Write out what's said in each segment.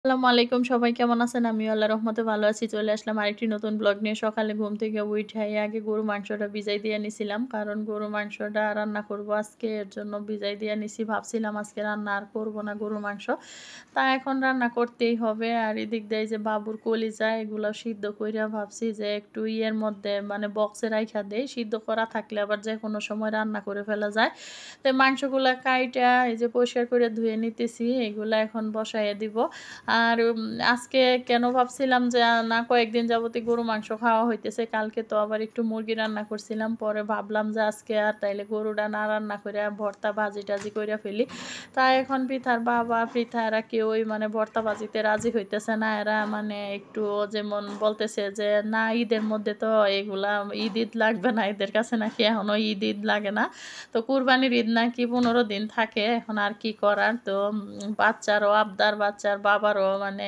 আসসালামু আলাইকুম সবাই কেমন আছেন? আমিও আল্লাহর রহমতে ভালো আছি। চলে আসলাম আরেকটি নতুন ব্লগ নিয়ে। সকালে ঘুম থেকে উইঠাই আগে গরু মাংসটা ভিজাই দিয়ে নিছিলাম। কারণ গরু মাংসটা রান্না করব আজকে। এর জন্য ভিজাই দিয়ে নিছি। ভাবছিলাম আজকে রান্না আর করব না গরুর মাংস। তা এখন রান্না করতেই হবে। আর এদিক দিয়ে যে বাবুর কলিজা এগুলো সিদ্ধ কইরা ভাবছি যে একটু ইয়ের মধ্যে মানে বক্সে রাইখা দেই। সিদ্ধ করা থাকলে আবার যেকোনো সময় রান্না করে ফেলা যায়। তো মাংসগুলা কাইটা এই যে পরিষ্কার করে ধুয়ে নিতেছি। এগুলা এখন বসাইয়া দিব। আর আজকে কেন ভাবছিলাম যে না কয়েকদিন যাবতই গরু মাংস খাওয়া হইতেছে। কালকে তো আবার একটু মুরগি রান্না করছিলাম। পরে ভাবলাম যে আজকে আর তাইলে গরুটা না রান্না কইরা ভর্তা ভাজি-টাজি কইরা ফেলি। তাই এখন পৃথার বাবা, পৃথা এরা কেউই মানে ভর্তা ভাজিতে রাজি হইতেছে না। এরা মানে একটু যেমন বলতেছে যে, "না ঈদের মধ্যে তো এগুলা ঈদ লাগবে না। এদের কাছে নাকি এখনো ঈদ লাগে না।" তো কুরবানির ঈদ নাকি ১৫ দিন থাকে। এখন আর কি করার? তো বাচ্চারও আবদার, বাচ্চার বাবারও মানে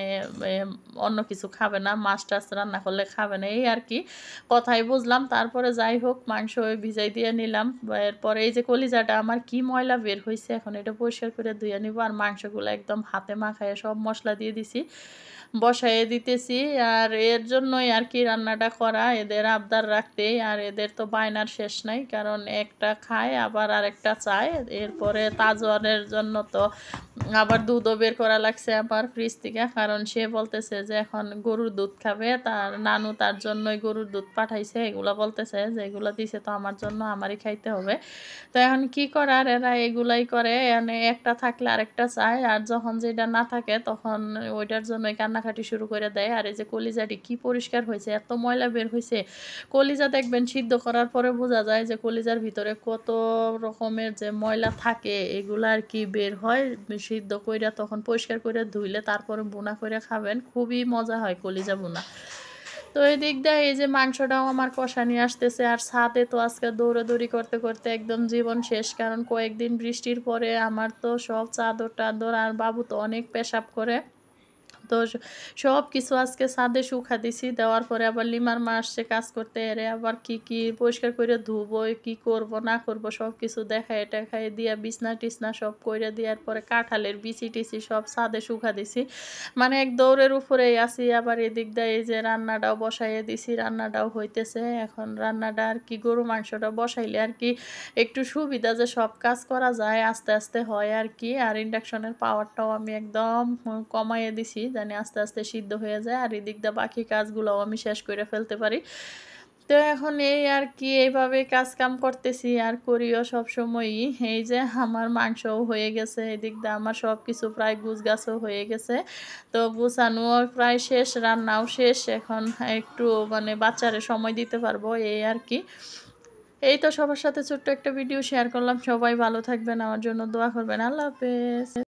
অন্য কিছু খাবে না। মাছ-টাছ রান্না করলে খাবে না। এই আরকি। কথাই বুঝলাম। তারপরে যাই হোক মাংস ভিজাই দিয়ে নিলাম। এরপরে এই যে কলিজাটা আমার কি ময়লা বের হইছে। এখন এটা পরিষ্কার করে ধুইয়া নিব। আর মাংসগুলা একদম হাতে মাখাইয়া সব মসলা দিয়ে দিছি। বসায়ে দিতেছি। আর এর জন্যই আরকি রান্নাটা করা। এদের আবদার রাখতেই। আর এদের তো বায়নার শেষ নাই। কারণ একটা খায় আবার আরেকটা চায়। এরপরে তাজওয়ারের জন্য তো আবার দুধও বের করা লাগছে আমার ফ্রিজ থেকে। কারণ সে বলতেছে যে এখন গরুর দুধ খাবে। তার নানু তার জন্যই গরুর দুধ পাঠাইছে। এগুলা বলতেছে যে এগুলা দিছে তো আমার জন্য আমারই খাইতে হবে। তো এখন কি করার এরা এগুলাই করে। মানে একটা থাকলে আরেকটা চায়। আর যখন যেটা না থাকে তখন ওইটার জন্যই কান্নাকাটি শুরু করে দেয়। আর এই যে কলিজাটি কি পরিষ্কার হইছে, এত ময়লা বের হইছে। কলিজা দেখবেন সিদ্ধ করার পরে বোঝা যায় যে কলিজার ভিতরে কত রকমের যে ময়লা থাকে এগুলা আরকি বের হয়। সিদ্ধ কইরা তখন পরিষ্কার কইরা ধুইলে তারপরে ভুনা কইরা খাবেন। খুবই মজা হয় কলিজা ভুনা। তো এদিক দিয়ে এই যে মাংসটাও আমার কষা নিয়ে আসতেছে। আর ছাদে তো আজকে দৌড়াদৌড়ি করতে, করতে একদম জীবন শেষ। কারণ কয়েকদিন বৃষ্টির পরে আমার তো সব চাদর-টাদর আর বাবু তো অনেক পেশাব করে। তো সবকিছু আজকে ছাদে শুখা দিছি। দেওয়ার পরে আবার লিমার মা আসছে কাজ করতে। এরে আবার কি পরিষ্কার কইরা ধুবো, কি করব না করব সবকিছু দেখায়ে-টেখায়ে দিয়া বিছনা-টিছনা সব কইরা দেওয়ার পরে কাঁঠালের বিচি-টিচি সব ছাদে শুখা দিছি। মানে এক দৌড়ের উপরেই আছি। আবার এদিক দিয়ে এই যে রান্নাটাও বসাইয়ে দিছি। রান্নাটাও হইতেছে। এখন রান্নাটা আরকি গরু মাংসটা বসাইলে আরকি একটু সুবিধা যে সব কাজ করা যায়। আস্তে, আস্তে হয় আরকি। আর ইন্ডাকশনের পাওয়ারটাও আমি একদম কমাইয়ে দিছি। জানি আস্তে, আস্তে সিদ্ধ হয়ে যায়। আর এদিক দিয়ে বাকি কাজগুলোও আমি শেষ কইরা ফেলতে পারি। তো এখন এই আরকি এইভাবে কাজ-কাম করতেছি আর করিও সবসময়ই। এই যে আমার মাংসও হয়ে গেছে। এদিক দিয়ে আমার সবকিছু প্রায় গুছগাছও হয়ে গেছে। তো গুছানোও প্রায় শেষ, রান্নাও শেষ। এখন একটু মানে বাচ্চারে সময় দিতে পারবো এই আরকি। এই তো সবার সাথে ছোট্ট একটা ভিডিও শেয়ার করলাম। সবাই ভালো থাকবেন, আমার জন্য দোয়া করবেন। আল্লাহ হাফেজ।